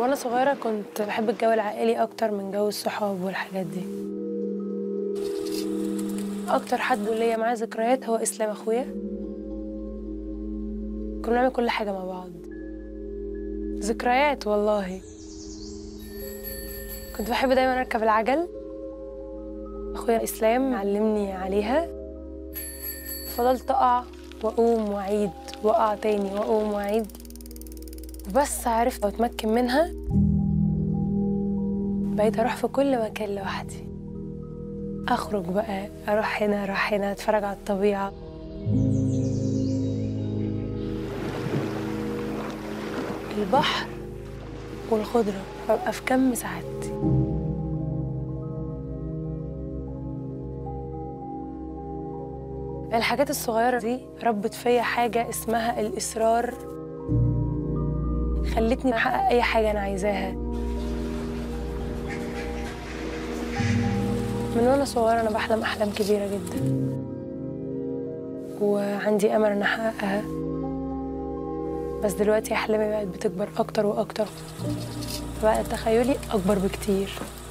وانا صغيره كنت بحب الجو العائلي اكتر من جو الصحاب والحاجات دي. اكتر حد ليا معاه ذكريات هو اسلام اخويا. كنا بنعمل كل حاجه مع بعض. ذكريات والله. كنت بحب دايما اركب العجل. اخويا اسلام علمني عليها. فضلت اقع واقوم واعيد واقع تاني واقوم واعيد، وبس عرفت اتمكن منها بقيت اروح في كل مكان لوحدي. اخرج بقى، اروح هنا اروح هنا، اتفرج على الطبيعه. البحر والخضره ببقى في كم سعادتي. الحاجات الصغيره دي ربت فيا حاجه اسمها الاصرار، خلتني احقق اي حاجه انا عايزاها. من وانا صغيره انا بحلم احلام كبيره جدا، وعندي امل ان احققها. بس دلوقتي احلامي بقت بتكبر اكتر واكتر، بقى تخيلي اكبر بكتير.